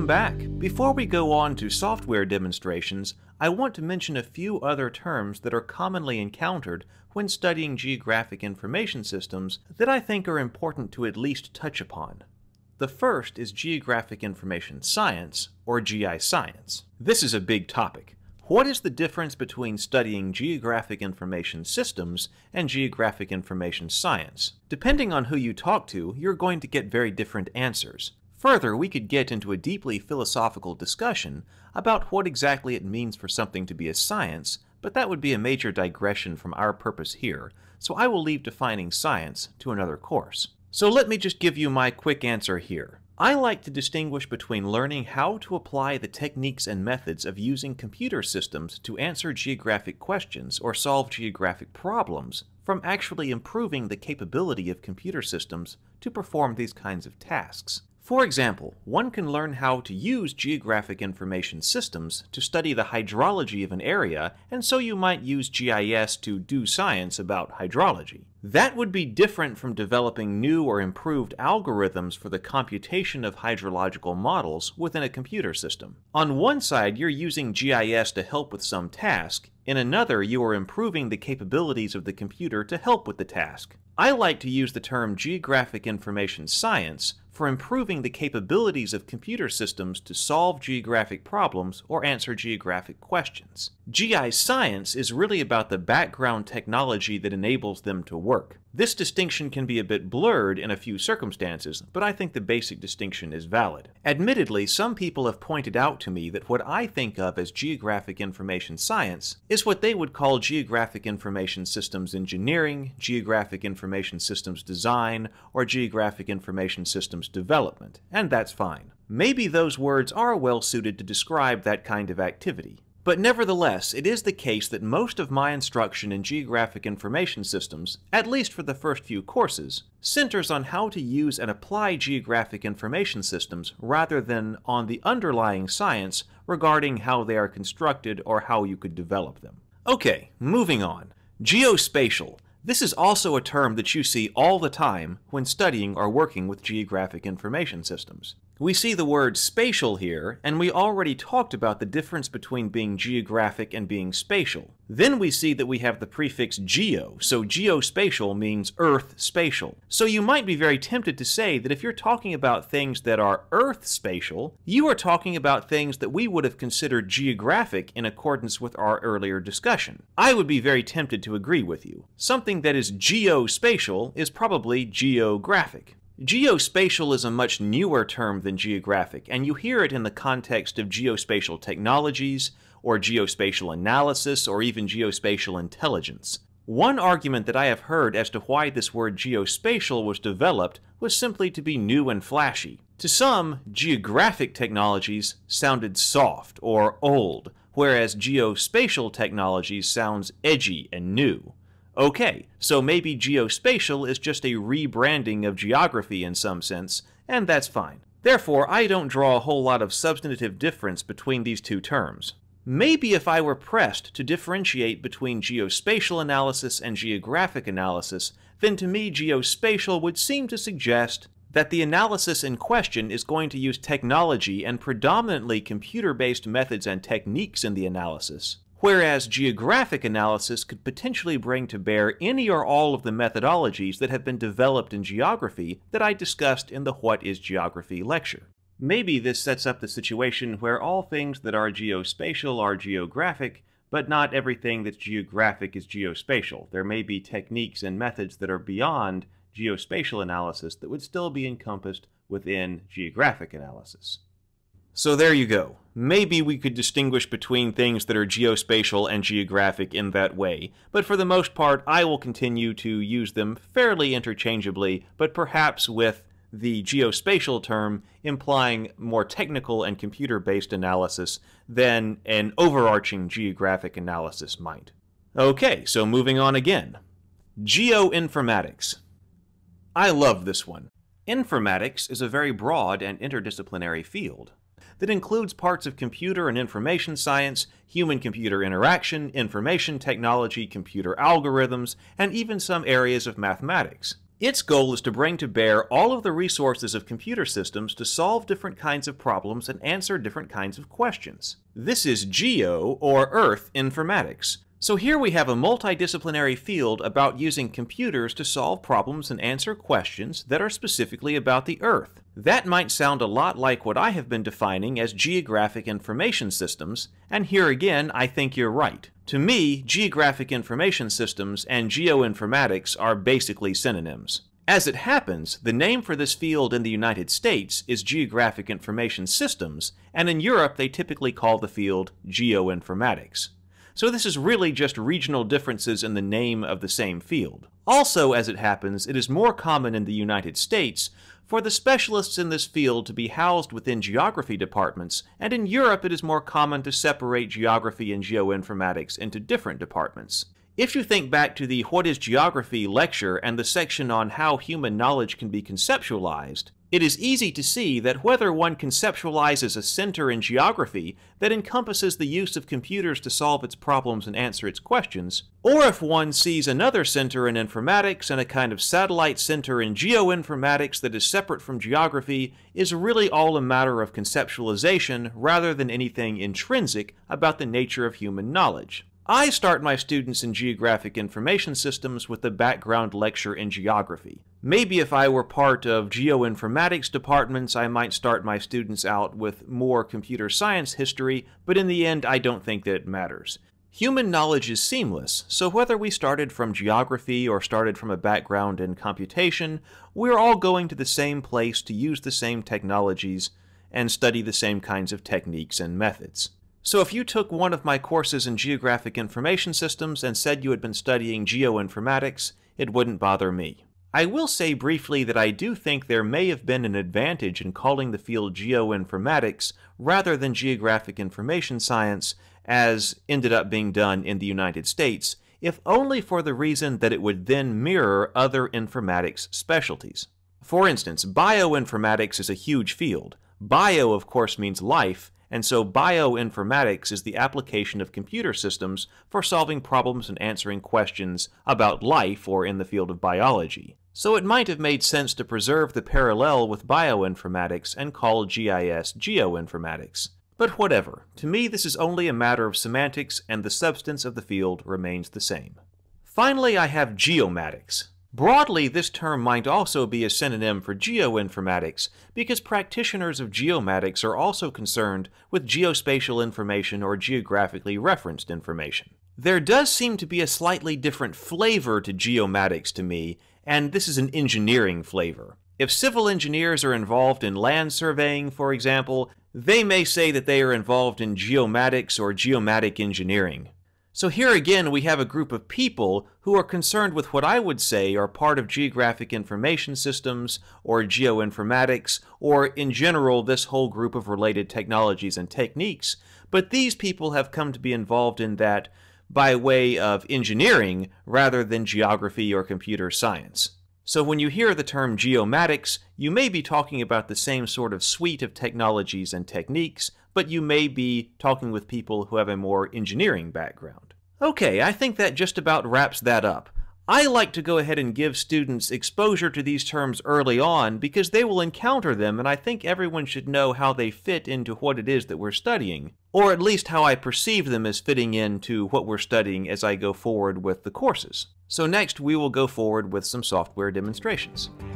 back. Before we go on to software demonstrations, I want to mention a few other terms that are commonly encountered when studying geographic information systems that I think are important to at least touch upon. The first is Geographic Information Science, or GI Science. This is a big topic. What is the difference between studying geographic information systems and geographic information science? Depending on who you talk to, you're going to get very different answers. Further, we could get into a deeply philosophical discussion about what exactly it means for something to be a science, but that would be a major digression from our purpose here, so I will leave defining science to another course. So let me just give you my quick answer here. I like to distinguish between learning how to apply the techniques and methods of using computer systems to answer geographic questions or solve geographic problems from actually improving the capability of computer systems to perform these kinds of tasks. For example, one can learn how to use geographic information systems to study the hydrology of an area, and so you might use GIS to do science about hydrology. That would be different from developing new or improved algorithms for the computation of hydrological models within a computer system. On one side, you're using GIS to help with some task. In another, you are improving the capabilities of the computer to help with the task. I like to use the term geographic information science for improving the capabilities of computer systems to solve geographic problems or answer geographic questions. GI science is really about the background technology that enables them to work. This distinction can be a bit blurred in a few circumstances, but I think the basic distinction is valid. Admittedly, some people have pointed out to me that what I think of as geographic information science is what they would call geographic information systems engineering, geographic information systems design, or geographic information systems development, and that's fine. Maybe those words are well suited to describe that kind of activity. But nevertheless, it is the case that most of my instruction in geographic information systems, at least for the first few courses, centers on how to use and apply geographic information systems rather than on the underlying science regarding how they are constructed or how you could develop them. Okay, moving on. Geospatial. This is also a term that you see all the time when studying or working with geographic information systems. We see the word spatial here, and we already talked about the difference between being geographic and being spatial. Then we see that we have the prefix geo, so geospatial means Earth spatial. So you might be very tempted to say that if you're talking about things that are Earth spatial, you are talking about things that we would have considered geographic in accordance with our earlier discussion. I would be very tempted to agree with you. Something that is geospatial is probably geographic. Geospatial is a much newer term than geographic, and you hear it in the context of geospatial technologies, or geospatial analysis, or even geospatial intelligence. One argument that I have heard as to why this word geospatial was developed was simply to be new and flashy. To some, geographic technologies sounded soft or old, whereas geospatial technologies sounds edgy and new. Okay, so maybe geospatial is just a rebranding of geography in some sense, and that's fine. Therefore, I don't draw a whole lot of substantive difference between these two terms. Maybe if I were pressed to differentiate between geospatial analysis and geographic analysis, then to me geospatial would seem to suggest that the analysis in question is going to use technology and predominantly computer-based methods and techniques in the analysis, whereas geographic analysis could potentially bring to bear any or all of the methodologies that have been developed in geography that I discussed in the What is Geography lecture. Maybe this sets up the situation where all things that are geospatial are geographic, but not everything that's geographic is geospatial. There may be techniques and methods that are beyond geospatial analysis that would still be encompassed within geographic analysis. So there you go. Maybe we could distinguish between things that are geospatial and geographic in that way, but for the most part I will continue to use them fairly interchangeably, but perhaps with the geospatial term implying more technical and computer-based analysis than an overarching geographic analysis might. Okay, so moving on again. Geoinformatics. I love this one. Informatics is a very broad and interdisciplinary field that includes parts of computer and information science, human-computer interaction, information technology, computer algorithms, and even some areas of mathematics. Its goal is to bring to bear all of the resources of computer systems to solve different kinds of problems and answer different kinds of questions. This is Geo, or Earth, informatics. So here we have a multidisciplinary field about using computers to solve problems and answer questions that are specifically about the Earth. That might sound a lot like what I have been defining as geographic information systems, and here again I think you're right. To me, geographic information systems and geoinformatics are basically synonyms. As it happens, the name for this field in the United States is Geographic Information Systems, and in Europe they typically call the field Geoinformatics. So this is really just regional differences in the name of the same field. Also, as it happens, it is more common in the United States for the specialists in this field to be housed within geography departments, and in Europe it is more common to separate geography and geoinformatics into different departments. If you think back to the What is Geography lecture and the section on how human knowledge can be conceptualized, it is easy to see that whether one conceptualizes a center in geography that encompasses the use of computers to solve its problems and answer its questions, or if one sees another center in informatics and a kind of satellite center in geoinformatics that is separate from geography, is really all a matter of conceptualization rather than anything intrinsic about the nature of human knowledge. I start my students in geographic information systems with a background lecture in geography. Maybe if I were part of geoinformatics departments, I might start my students out with more computer science history, but in the end, I don't think that it matters. Human knowledge is seamless, so whether we started from geography or started from a background in computation, we're all going to the same place to use the same technologies and study the same kinds of techniques and methods. So if you took one of my courses in geographic information systems and said you had been studying geoinformatics, it wouldn't bother me. I will say briefly that I do think there may have been an advantage in calling the field geoinformatics rather than geographic information science, as ended up being done in the United States, if only for the reason that it would then mirror other informatics specialties. For instance, bioinformatics is a huge field. Bio, of course, means life, and so bioinformatics is the application of computer systems for solving problems and answering questions about life or in the field of biology. So it might have made sense to preserve the parallel with bioinformatics and call GIS geoinformatics. But whatever, to me this is only a matter of semantics and the substance of the field remains the same. Finally, I have geomatics. Broadly, this term might also be a synonym for geoinformatics because practitioners of geomatics are also concerned with geospatial information or geographically referenced information. There does seem to be a slightly different flavor to geomatics to me, and this is an engineering flavor. If civil engineers are involved in land surveying, for example, they may say that they are involved in geomatics or geomatic engineering. So here again we have a group of people who are concerned with what I would say are part of geographic information systems or geoinformatics or in general this whole group of related technologies and techniques, but these people have come to be involved in that by way of engineering rather than geography or computer science. So when you hear the term geomatics, you may be talking about the same sort of suite of technologies and techniques, but you may be talking with people who have a more engineering background. Okay, I think that just about wraps that up. I like to go ahead and give students exposure to these terms early on because they will encounter them, and I think everyone should know how they fit into what it is that we're studying, or at least how I perceive them as fitting into what we're studying as I go forward with the courses. So next we will go forward with some software demonstrations.